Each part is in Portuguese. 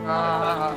Ah.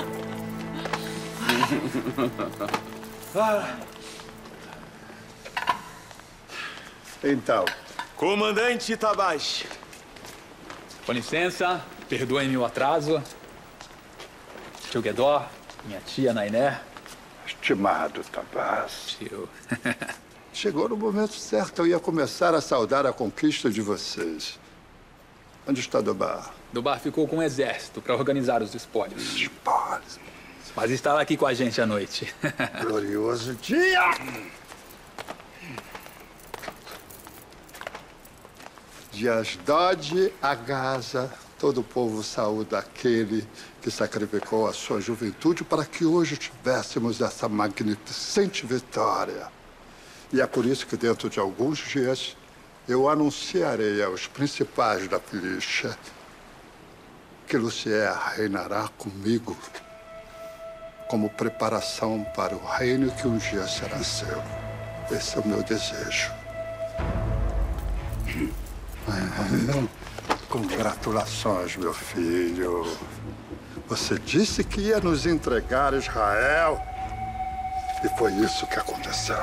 Então. Comandante Itabashi. Com licença, perdoem-me o atraso. Tio Guedó, minha tia Nainé. Estimado Tabás. Tio. Chegou no momento certo. Eu ia começar a saudar a conquista de vocês. Onde está Dobar? Dobar ficou com o exército para organizar os espólios. Espólios. Mas está aqui com a gente à noite. Glorioso dia! De Asdod a Gaza, todo o povo saúda aquele que sacrificou a sua juventude para que hoje tivéssemos essa magnificente vitória. E é por isso que dentro de alguns dias eu anunciarei aos principais da Filícia que Lucier reinará comigo como preparação para o reino que um dia será seu. Esse é o meu desejo. Congratulações, meu filho. Você disse que ia nos entregar Israel. E foi isso que aconteceu.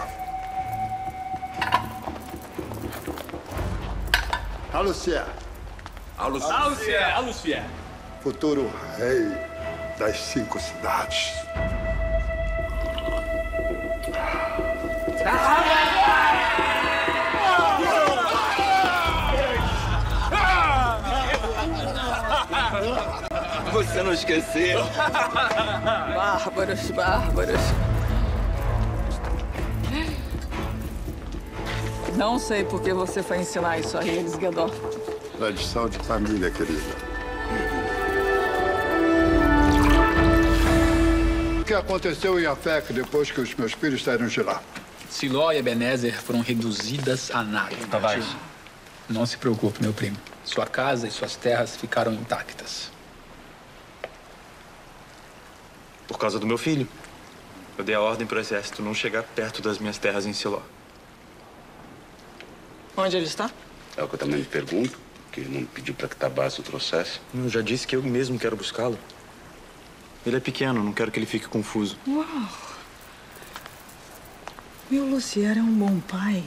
Alucier. Alucier. Futuro rei das 5 cidades. Você não esqueceu. Bárbaros. Não sei por que você foi ensinar isso a eles, Guedó. Tradição de família, querida. O que aconteceu em Afec depois que os meus filhos saíram de lá? Siló e Ebenezer foram reduzidas a nada. Tavares. Não se preocupe, meu primo. Sua casa e suas terras ficaram intactas. Por causa do meu filho. Eu dei a ordem para o exército não chegar perto das minhas terras em Siló. Onde ele está? É o que eu também me pergunto, que ele não pediu para que Tabás o trouxesse. Eu já disse que eu mesmo quero buscá-lo. Ele é pequeno, não quero que ele fique confuso. Uau! Meu Lucier é um bom pai.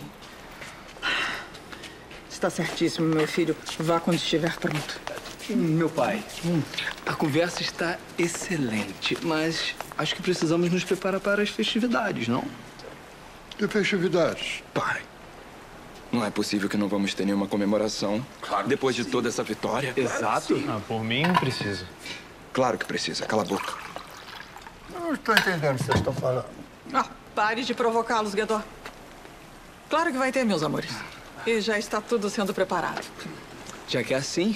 Está certíssimo, meu filho. Vá quando estiver pronto. Meu pai, a conversa está excelente, mas acho que precisamos nos preparar para as festividades, não? Que festividades? Pai. Não é possível que não vamos ter nenhuma comemoração depois de toda essa vitória. Exato. Por mim, não precisa. Claro que precisa. Cala a boca. Eu não estou entendendo o que vocês estão falando. Pare de provocá-los, Guedó. Claro que vai ter, meus amores. E já está tudo sendo preparado. Já que é assim,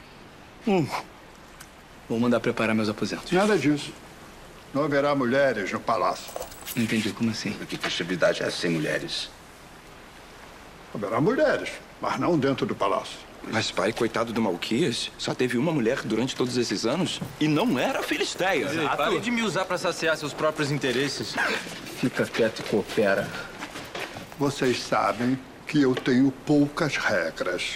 vou mandar preparar meus aposentos. Nada disso. Não haverá mulheres no palácio. Não entendi, como assim? Que festividade é sem mulheres? Haverá mulheres, mas não dentro do palácio. Mas, pai, coitado do Malquias, só teve uma mulher durante todos esses anos e não era filisteia. Pare de me usar para saciar seus próprios interesses. Fica quieto e coopera. Vocês sabem que eu tenho poucas regras.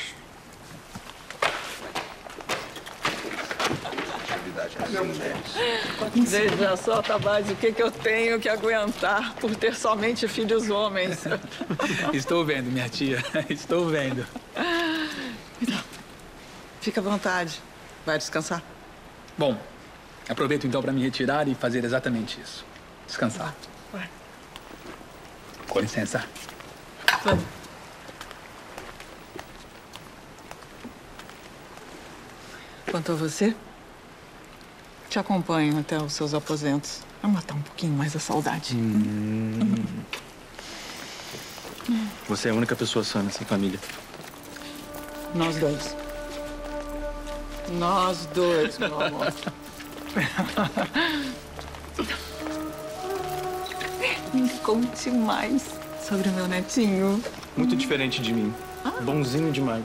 Festividade é sem mulheres. Veja só, Tabás, o que eu tenho que aguentar por ter somente filhos homens. Estou vendo, minha tia. Estou vendo. Então, fica à vontade. Vai descansar? Bom, aproveito então para me retirar e fazer exatamente isso. Descansar. Vai. Com licença. Vamos. Quanto a você, te acompanho até os seus aposentos. Vai matar um pouquinho mais a saudade. Você é a única pessoa sã nessa família. Nós dois. Nós dois, meu amor. Me conte mais sobre o meu netinho. Muito diferente de mim. Bonzinho demais.